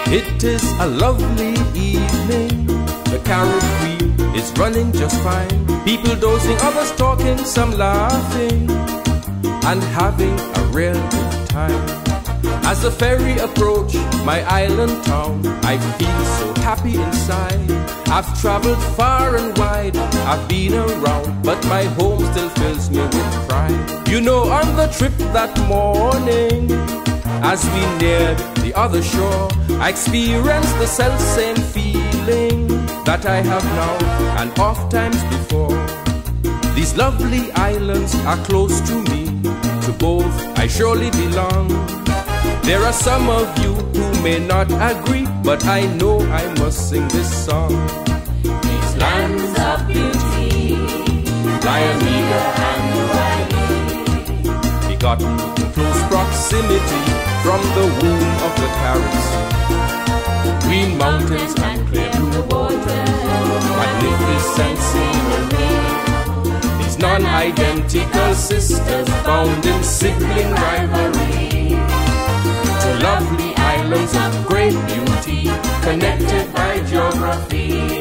It is a lovely evening. The Caribbean is running just fine. People dozing, others talking, some laughing, and having a real good time. As the ferry approach my island town, I feel so happy inside. I've traveled far and wide, I've been around, but my home still fills me with pride. You know, on the trip that morning, as we neared the other shore, I experienced the self-same feeling that I have now and oft times before. These lovely islands are close to me, to both I surely belong. There are some of you who may not agree, but I know I must sing this song. These lands of beauty, Liamuiga and Oualie, begotten in close proximity from the womb of the Caribs. Green mountains and clear blue waters, magnificent scenery. These non-identical sisters bound in sibling rivalry. To lovely islands of great beauty, connected by geography.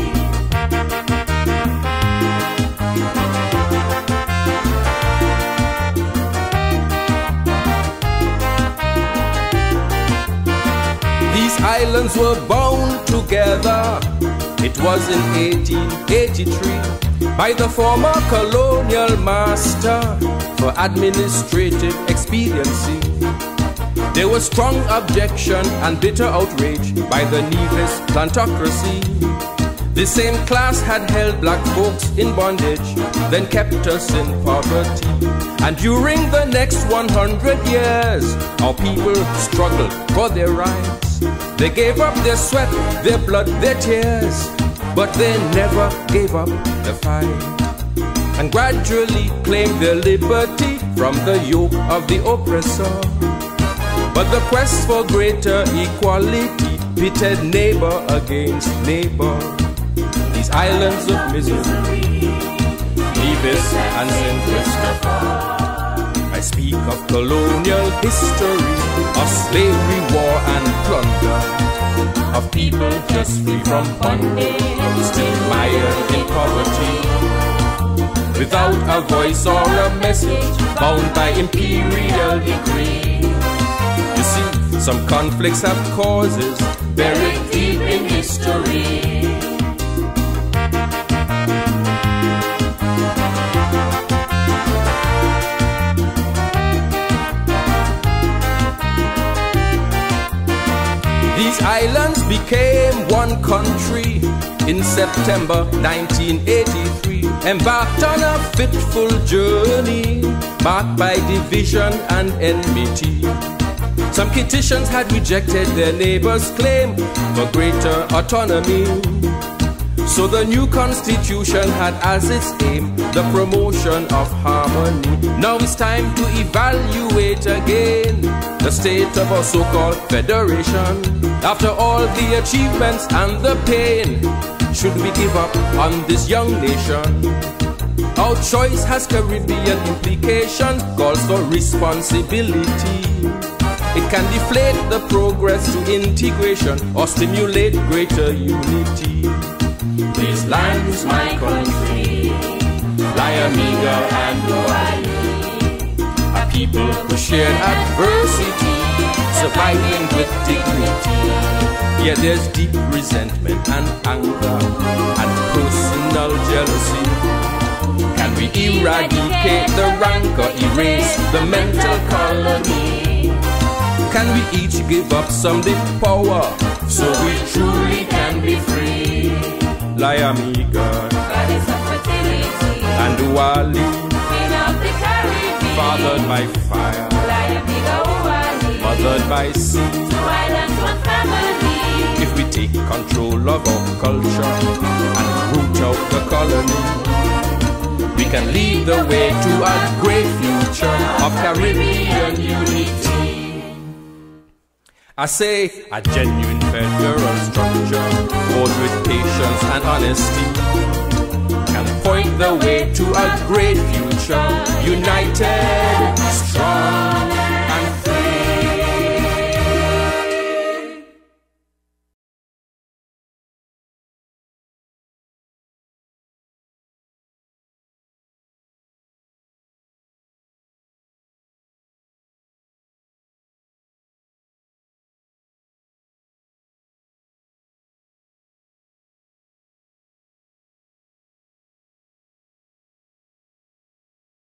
These islands were bound together, it was in 1883, by the former colonial master for administrative expediency. There was strong objection and bitter outrage by the Nevis plantocracy. The same class had held black folks in bondage, then kept us in poverty. And during the next 100 years, our people struggled for their rights. They gave up their sweat, their blood, their tears, but they never gave up the fight, and gradually claimed their liberty from the yoke of the oppressor. But the quest for greater equality pitted neighbor against neighbor. These islands of misery, Nevis and St. Christopher. I speak of colonial history, of slavery, war and plunder, of people just free from bondage, still mired in poverty, without a voice or a message, bound by imperial decree. You see, some conflicts have causes buried deep in history. These islands became one country in September 1983, embarked on a fitful journey marked by division and enmity. Some Kittians had rejected their neighbors' claim for greater autonomy. So the new constitution had as its aim the promotion of harmony. Now it's time to evaluate again the state of our so-called federation. After all the achievements and the pain, should we give up on this young nation? Our choice has Caribbean implications, calls for responsibility. It can deflate the progress to integration or stimulate greater unity. These lands, my country, Liamuiga and Oualie, are people who shared adversity, surviving with dignity. Yet there's deep resentment and anger and personal jealousy. Can we eradicate the rancor, erase the mental colony? Can we each give up some power so we truly can be free? Liamuiga and Oualie, fathered by fire, mothered by sea. If we take control of our culture and root out the colony, we can lead the way to a great future of Caribbean unity. I say a genuine federal structure, fought with patience and honesty, can point the way to a great future, united, strong.